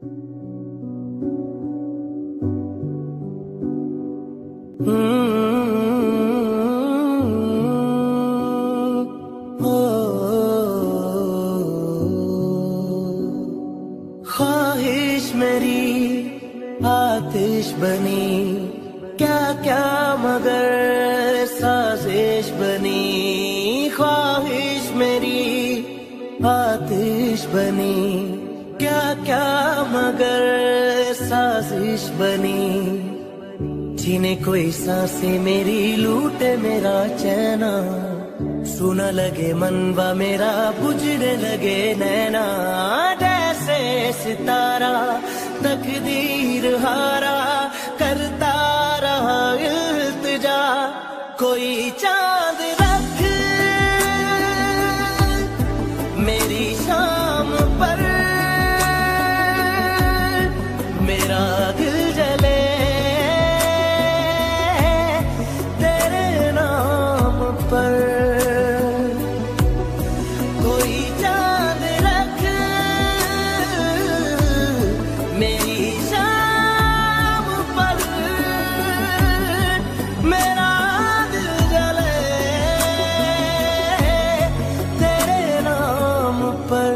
ख्वाहिश मेरी आतिश बनी, क्या क्या मगर साजिश बनी। ख्वाहिश मेरी आतिश बनी, क्या क्या मगर साजिश बनी। जीने कोई सांसें मेरी, लूटे मेरा चैना। सुना लगे मनवा मेरा, बुझने लगे नैना। जैसे सितारा तकदीर हारा, करता रहा इल्तिजा। कोई चांद रख मेरी शाम पर, मेरा दिल जले तेरे नाम पर। कोई चांद रख मेरी शाम पर, मेरा दिल जले तेरे नाम पर।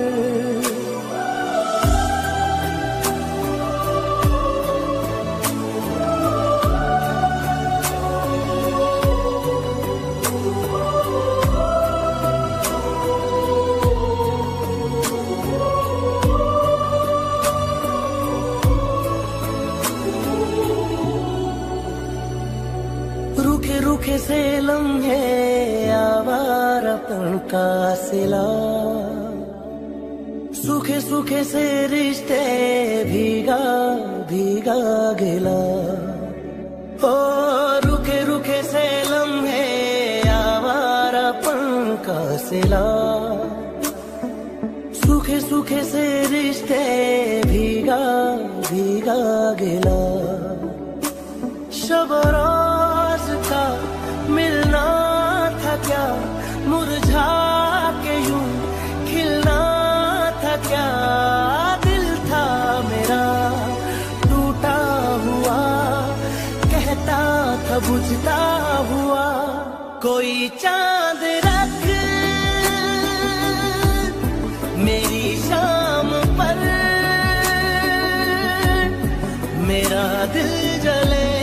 रूखे रूखे से लम्हे आवारापन का सिला, सूखे सूखे से रिश्ते भीगा भीगा गिला। ओ रूखे रूखे से लम्हे आवारापन का सिला, सूखे सूखे से रिश्ते भीगा भीगा गिला। शब रोज का मिलना था क्या, मुरझा के यूं खिलना था क्या। दिल था मेरा टूटा हुआ, कहता था बुझता हुआ। कोई चांद रख मेरी शाम पर, मेरा दिल जले